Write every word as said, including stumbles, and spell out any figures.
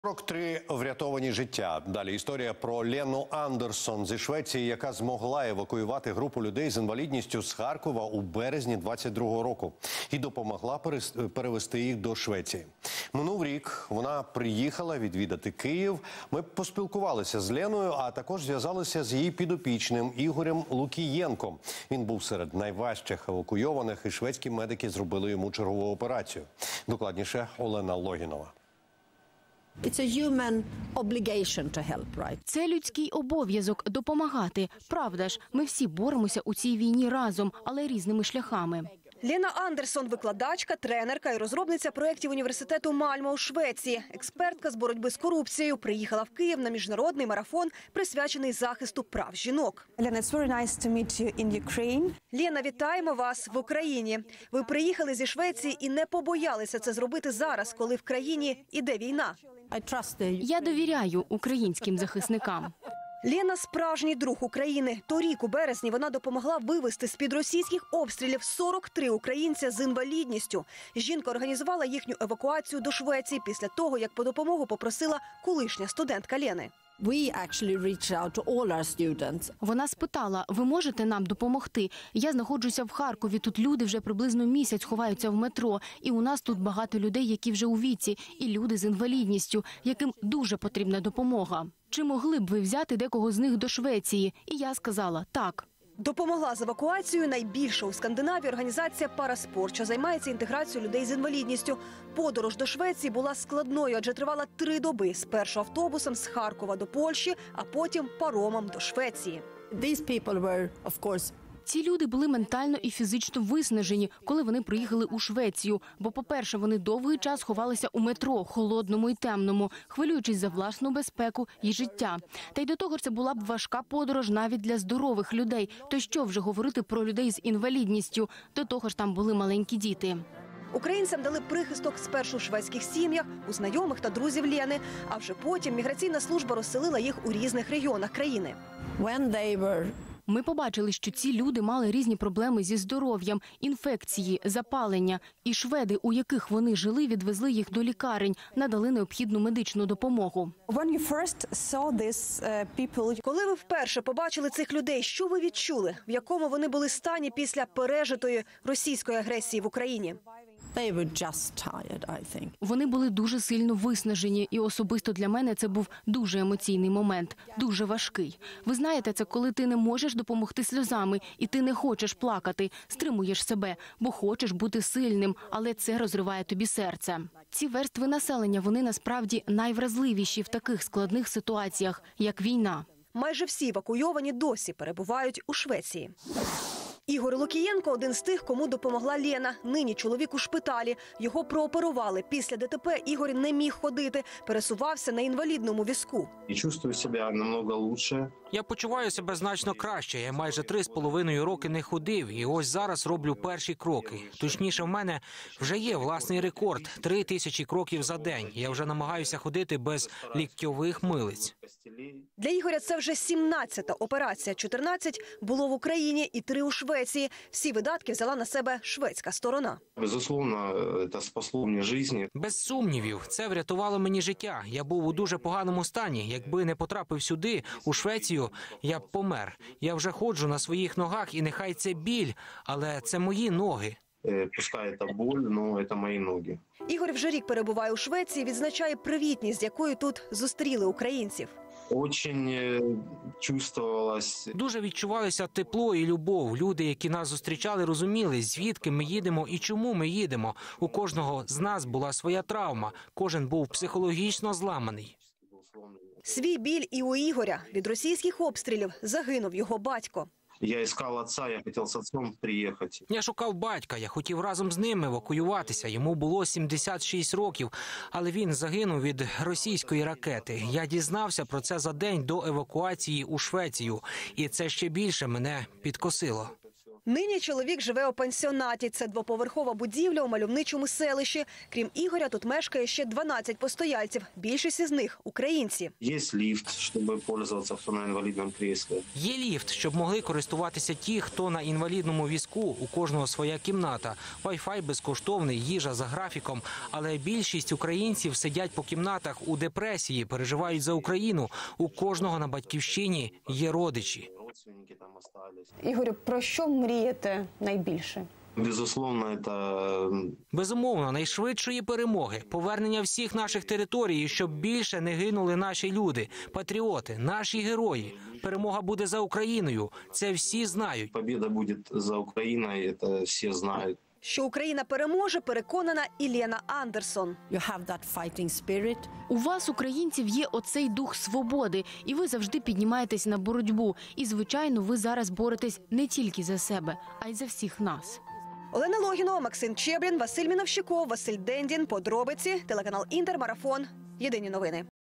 сорок три врятовані життя. Далі історія про Лену Андерсон зі Швеції, яка змогла евакуювати групу людей з інвалідністю з Харкова у березні двадцять другого року і допомогла перевезти їх до Швеції. Минув рік, вона приїхала відвідати Київ. Ми поспілкувалися з Леною, а також зв'язалися з її підопічним Ігорем Лукієнком. Він був серед найважчих евакуйованих, і шведські медики зробили йому чергову операцію. Докладніше Олена Логінова. Це людський обов'язок – допомагати. Правда ж, ми всі боремося у цій війні разом, але різними шляхами. Лена Андерсон – викладачка, тренерка і розробниця проєктів університету Мальмо у Швеції. Експертка з боротьби з корупцією приїхала в Київ на міжнародний марафон, присвячений захисту прав жінок. Лена, вітаємо вас в Україні. Ви приїхали зі Швеції і не побоялися це зробити зараз, коли в країні іде війна. Я довіряю українським захисникам. Лена – справжній друг України. Торік у березні вона допомогла вивезти з-під російських обстрілів сорок три українця з інвалідністю. Жінка організувала їхню евакуацію до Швеції після того, як по допомогу попросила колишня студентка Лени. Вона спитала, ви можете нам допомогти? Я знаходжуся в Харкові, тут люди вже приблизно місяць ховаються в метро. І у нас тут багато людей, які вже у віці, і люди з інвалідністю, яким дуже потрібна допомога. Чи могли б ви взяти декого з них до Швеції? І я сказала – так. Допомогла з евакуацією найбільша у Скандинавії організація «Параспорт», що займається інтеграцією людей з інвалідністю. Подорож до Швеції була складною, адже тривала три доби. Спершу автобусом з Харкова до Польщі, а потім паромом до Швеції. Ці люди були ментально і фізично виснажені, коли вони приїхали у Швецію. Бо, по-перше, вони довгий час ховалися у метро, холодному і темному, хвилюючись за власну безпеку і життя. Та й до того ж це була б важка подорож навіть для здорових людей. То що вже говорити про людей з інвалідністю? До того ж там були маленькі діти. Українцям дали прихисток спершу в шведських сім'ях, у знайомих та друзів Лени, а вже потім міграційна служба розселила їх у різних регіонах країни. Ми побачили, що ці люди мали різні проблеми зі здоров'ям, інфекції, запалення. І шведи, у яких вони жили, відвезли їх до лікарень, надали необхідну медичну допомогу. Коли ви вперше побачили цих людей, що ви відчули? В якому вони були стані після пережитої російської агресії в Україні? Вони були дуже сильно виснажені, і особисто для мене це був дуже емоційний момент, дуже важкий. Ви знаєте, це коли ти не можеш допомогти сльозами, і ти не хочеш плакати, стримуєш себе, бо хочеш бути сильним, але це розриває тобі серце. Ці верстви населення, вони насправді найвразливіші в таких складних ситуаціях, як війна. Майже всі евакуйовані досі перебувають у Швеції. Ігор Лукієнко – один з тих, кому допомогла Лена. Нині чоловік у шпиталі. Його прооперували. Після ДТП Ігор не міг ходити, пересувався на інвалідному візку. І чувствую себе намного краще. Я почуваю себе значно краще. Я майже три з половиною роки не ходив. І ось зараз роблю перші кроки. Точніше, в мене вже є власний рекорд – три тисячі кроків за день. Я вже намагаюся ходити без ліктьових милиць. Для Ігоря це вже сімнадцята операція. чотирнадцять було в Україні і три у Швеції. Всі видатки взяла на себе шведська сторона. Безусловно, це спасло мені життя. Без сумнівів, це врятувало мені життя. Я був у дуже поганому стані. Якби не потрапив сюди, у Швецію, я б помер. Я вже ходжу на своїх ногах, і нехай це біль, але це мої ноги. Пускай це боль, але це мої ноги. Ігор вже рік перебуває у Швеції, відзначає привітність, з якою тут зустріли українців. Очень чувствовалось. Дуже відчувалося тепло і любов. Люди, які нас зустрічали, розуміли, звідки ми їдемо і чому ми їдемо. У кожного з нас була своя травма. Кожен був психологічно зламаний. Свій біль і у Ігоря. Від російських обстрілів загинув його батько. Я искал отца, я хотел с отцом приехать. Я шукав батька, я хотів разом з ним евакуюватися. Йому було сімдесят шість років, але він загинув від російської ракети. Я дізнався про це за день до евакуації у Швецію, і це ще більше мене підкосило. Нині чоловік живе у пансіонаті. Це двоповерхова будівля у мальовничому селищі. Крім Ігоря, тут мешкає ще дванадцять постояльців. Більшість із них – українці. Есть лифт, чтобы пользоваться, кто на инвалидном кресле. Є ліфт, щоб могли користуватися ті, хто на інвалідному візку. У кожного своя кімната. Вай-фай безкоштовний, їжа за графіком. Але більшість українців сидять по кімнатах у депресії, переживають за Україну. У кожного на батьківщині є родичі. Родственники там остались. Ігорю, про що мрієте найбільше? Безусловно, это Безумовно, найшвидшої перемоги, повернення всіх наших територій, і щоб більше не гинули наші люди, патріоти, наші герої. Перемога буде за Україною, це всі знають. победа будет за Украиной, это все знают. Що Україна переможе, переконана і Лена Андерсон. You have that fighting spirit. У вас, українців, є оцей дух свободи, і ви завжди піднімаєтесь на боротьбу. І, звичайно, ви зараз боретесь не тільки за себе, а й за всіх нас. Олена Логінова, Максим Чебрін, Василь Міновщиков, Василь Дендін. Подробиці. Телеканал «Інтер», Марафон. Єдині новини.